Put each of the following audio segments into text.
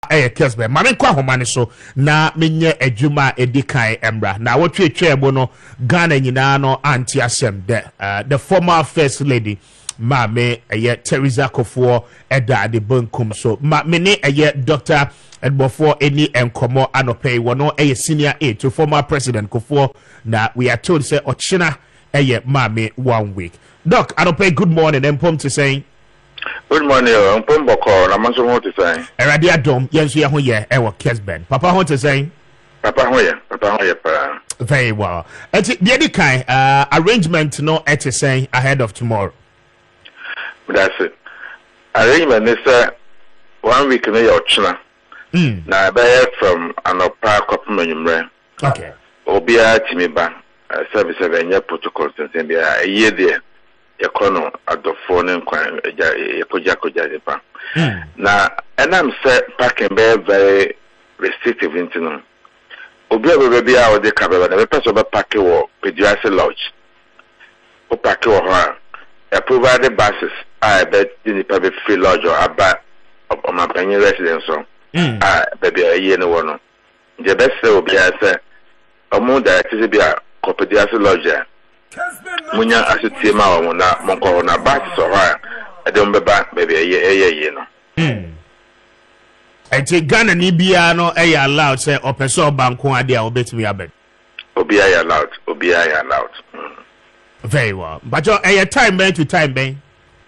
Kessben mame kwa homane so na menye adwuma edikan embra na wotwe twebo no Ghana nyina no anti asem the former first lady mame Theresa Kufuor eda de bankum so ma mene Dr. Edbofo any enkomo anope wono senior aide to former president Kufuor na we are told say ochina mame 1 week. Doc anope good morning empom to saying good morning, Pomboko. I'm also want to say. Eradi Adom, yes, we are here. Ewa Kessben. Papa, want to say. Papa, Papa. Very well. The other kind arrangement, no, at saying ahead of tomorrow. That's it. Arrangement is 1 week in your China. Now, I from an opera couple. Okay. Obia Timiba, service of any protocol since a year there. Yakono at the phone and Yakojako Japan. Now, and I'm set packing very restrictive into them. Obia will be out of the cover, but the person of a packet or pediatric lodge. O packet or her. I provided buses, I bet in the public free lodge or about on my penny residence. Baby, a year no one. The best will be I said, a moon that is be a pediatric lodge. Munya asitima wa na monko na basi so ha adom beba baby ye no enti Ghana ni bia no allowed say opeso banko ade a obetimi abed obi allowed very well but your time to time ben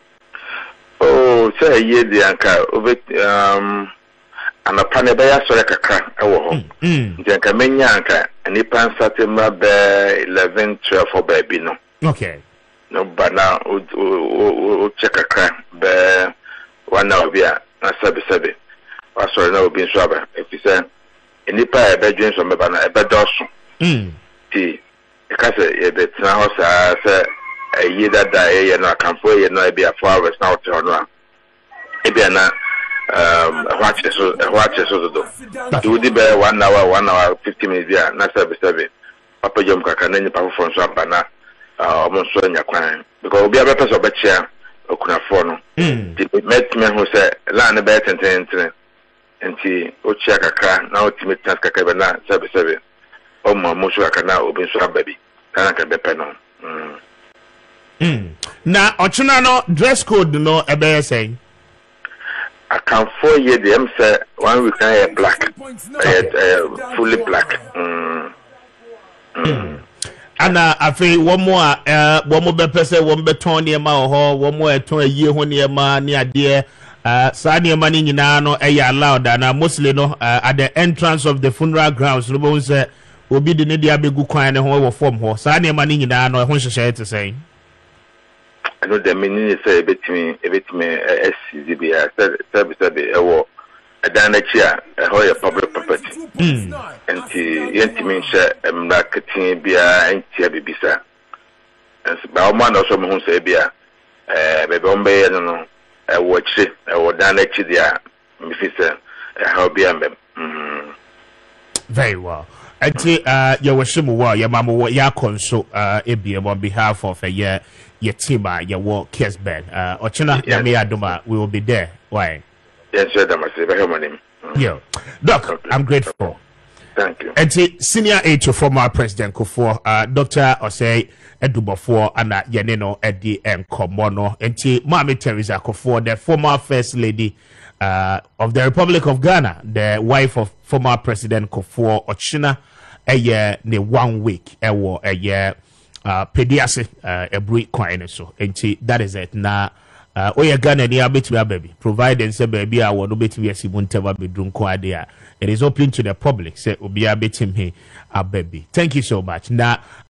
oh say ye di anka obet anapane be ya sore kakra e wo ho nti anka menya anka nipa satemra be 11-12 for baby no okay no but now o check kakra be 1 hour bia na sabe wasore na obi nso aba if you say nipa e be dwen so me ba na e be doso ti e ka se e be tna ho sa se ayi dada e ye no akamfo ye no e bia 4 hours na o te ho no e bia na watch so do di be 1 hour 50 minutes ya na sabe papa jom kaka na ni papa fon so abana omo so nya kwan because obi abepe so be chia okuna fo no di met me ho se la na be tenten enti o chia kaka na o timi tas kaka be na sabe o mo so kaka na obi so ababi kana ka be pe no na ochuna no dress code no ebe say I can 4 years them say 1 week I black, fully black. And I feel one more person, one beton near my hall, one more to a year when near my near dear. Sani money in no allowed and mostly no at the entrance of the funeral grounds. No say will be the needy abe good kind of home form horse. Sani money in no one share to say. I know the meaning is a bit me SCDB, sabe, a danachia, a whole public property. And the intimate share a marketing beer and tia bibisa. And Bauman also who say beer, Bombay, I don't know, a watch it, or danachia, Mrs. How very well. I think you were sure your mamma, your console, on behalf of a year. Your team, your work, Kessben. Ochina, Yami Aduma, we will be there. Why? Yes, sir, that must be my name. Yeah. Doc, okay. I'm grateful. Thank you. And senior aide to former President Kufuor, Dr. Osei Edubofo, and Yanino Edi and Komono, and Mami Theresa Kufuor, the former First Lady of the Republic of Ghana, the wife of former President Kufuor, Ochina, a year, 1 week, a year. Pediase a breed coin so that is it now. Oya Ghana ni abetumi baby provided say baby I want to betumi asimuntewa bedroom ko ade it is open to the public say obi abetumi a baby. Thank you so much now.